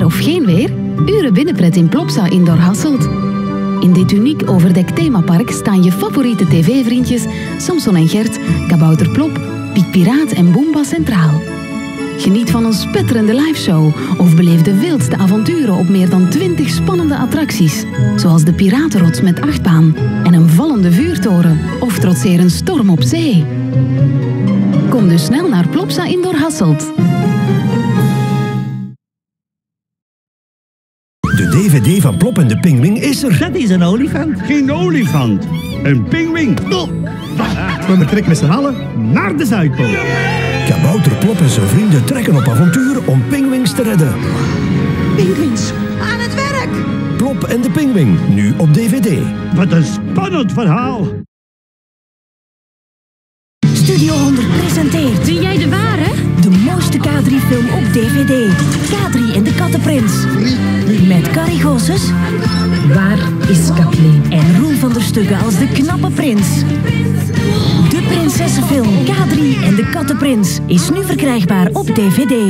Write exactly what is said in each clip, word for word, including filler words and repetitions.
weer of geen weer, uren binnenpret in Plopsa Indoor Hasselt. In dit uniek overdekt themapark staan je favoriete tv-vriendjes Samson en Gert, Kabouter Plop, Piet Piraat en Boomba centraal. Geniet van een spetterende liveshow of beleef de wildste avonturen op meer dan twintig spannende attracties. Zoals de Piratenrots met achtbaan en een vallende vuurtoren of trotseer een storm op zee. Kom dus snel naar Plopsa Indoor Hasselt. De D V D van Plop en de Pinguïn is er. Dat is een olifant. Geen olifant, een pinguïn. Oh. We vertrekken met z'n allen naar de Zuidpool. Kabouter Plop en zijn vrienden trekken op avontuur om pinguïns te redden. Pinguïns, aan het werk! Plop en de Pinguïn, nu op D V D. Wat een spannend verhaal. Studio honderd presenteert... Ben jij de ware? De mooiste K drie film op D V D. K drie en de Kattenprins. Met Carrie Goossens. Waar is Kathleen? En Roel van der Stugge als de knappe prins. De prinsessenfilm K drie en de Kattenprins is nu verkrijgbaar op D V D.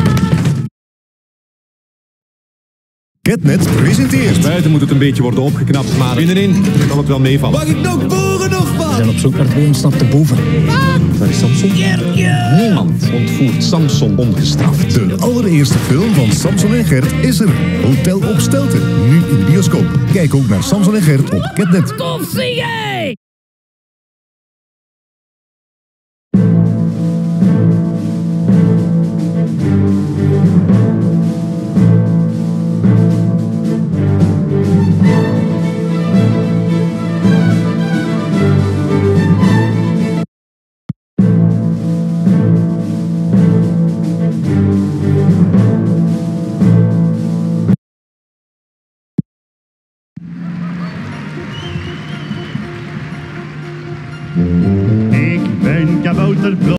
Catnet presenteert. Buiten moet het een beetje worden opgeknapt, maar binnenin kan het wel meevallen. Mag ik nog boeren of wat? We zijn op zoek naar het bovenstap te boven. Waar is Samson? Niemand ontvoert Samson ongestraft. De allereerste film van Samson en Gert is er. Hotel op Stelten. Nu in de bioscoop. Kijk ook naar Samson en Gert op Catnet. Tof zie jij!